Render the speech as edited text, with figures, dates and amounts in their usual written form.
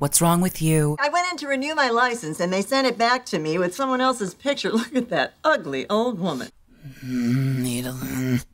What's wrong with you? I went in to renew my license, and they sent it back to me with someone else's picture. Look at that ugly old woman. Needle.